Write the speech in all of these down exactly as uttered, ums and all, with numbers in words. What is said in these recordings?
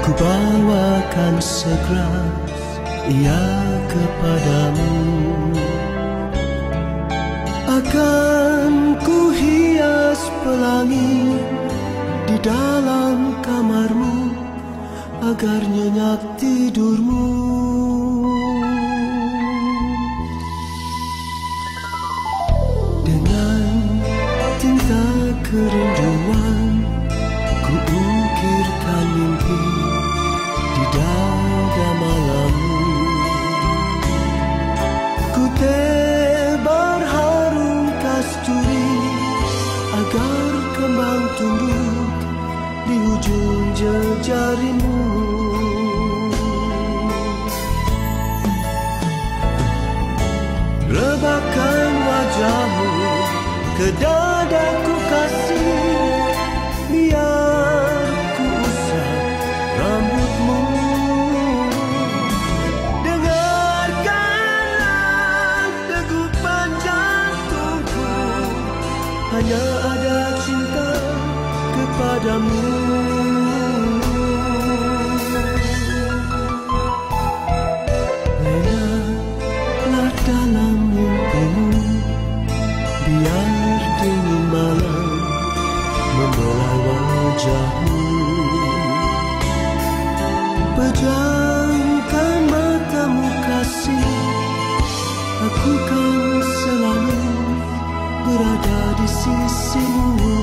Ku bawakan segera ia kepadamu. Akan ku hias pelangi di dalam kamarmu agar nyenyak tidurmu. Dengan tinta kerinduan ku ukirkan mimpi di dada malammu. Ku tebar harum kasturi agar kembang tumbuh di ujung jejarimu. Rebahkan wajahmu ke dadaku kasih, biar ku usap rambutmu. Dengarkanlah degupan jantungku, hanya ada cinta kepadamu. Lenalah dalam mimpimu, biar dingin malam membelai wajahmu. Pejamkan matamu kasih, aku kan selalu berada di sisimu.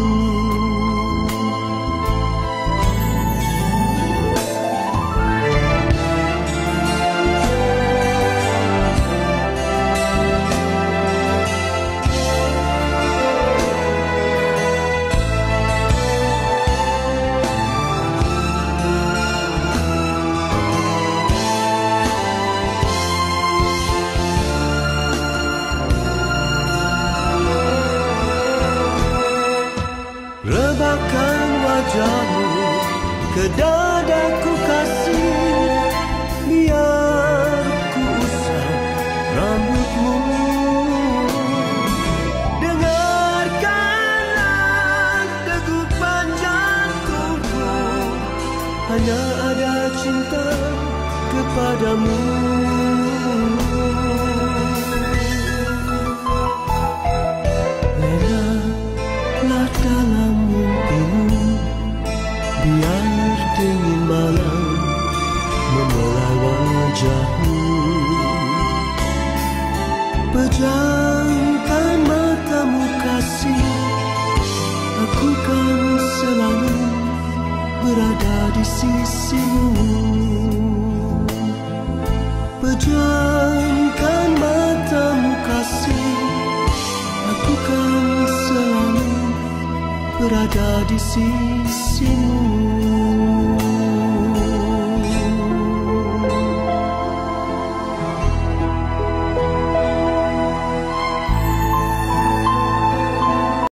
Rebahkan wajahmu ke dadaku kasih, biar ku usap rambutmu. Dengarkanlah degupan jantungku, hanya ada cinta kepadamu. Lenalah dalam mimpimu, biar dingin malam membelai wajahmu. Pejamkan matamu kasih, aku kan selalu berada di sisimu. Pejamkan matamu kasih, aku kan selalu berada di sisimu.